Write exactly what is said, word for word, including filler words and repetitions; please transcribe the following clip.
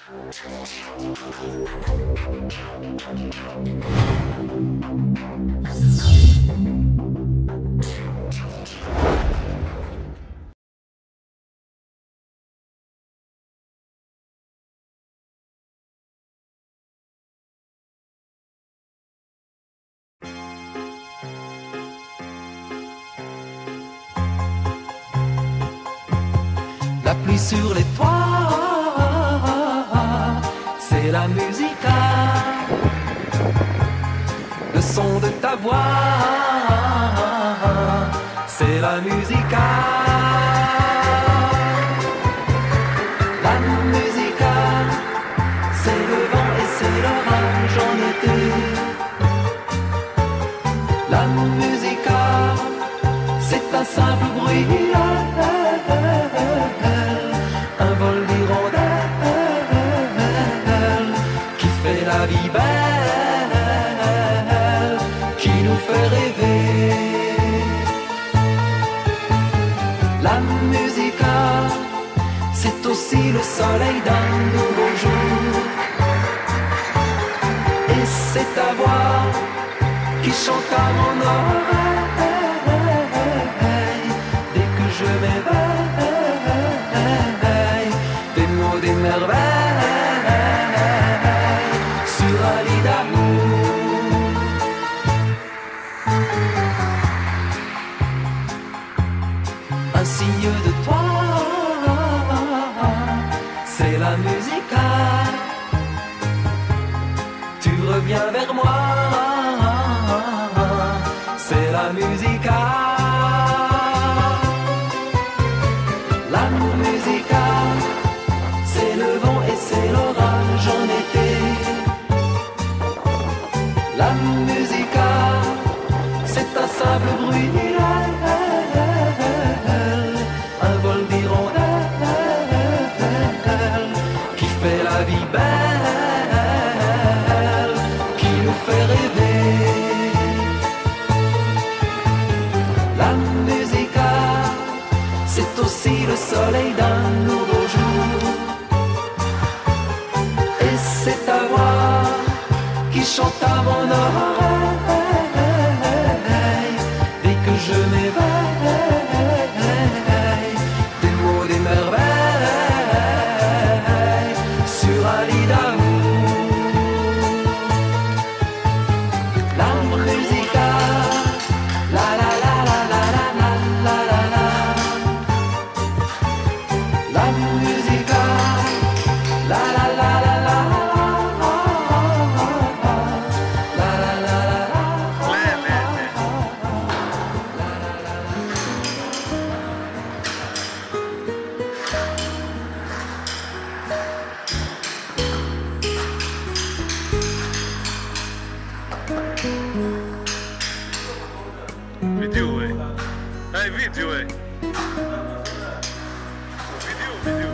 La pluie sur les toits, c'est la musique. Le son de ta voix, c'est la musique. La musique, c'est le vent et c'est l'orage en été. La musique, c'est un simple bruit. Un vol d'hirondelle qui fait la vie belle, qui nous fait rêver. La musique, c'est aussi le soleil d'un nouveau jour. Et c'est ta voix qui chante à mon oreille dès que je m'éveille. Des merveilles sur un lit d'amour. Un signe de toi, c'est la musique. Tu reviens vers moi, c'est la musique. La musique, c'est le vent et c'est l'orage en été. La musique, c'est un simple bruit. Un vol d'hirondelle qui fait la vie belle, qui nous fait rêver. La musique, c'est aussi le soleil d'un nouveau jour. C'est ta voix qui chante à mon oreille dès que je m'éveille. Des mots, des merveilles sur un lit d'amour. La musique, la la la la la la la la la. La musique, la la la la la. Video, ué. Aí, vídeo, ué. Vídeo, vídeo.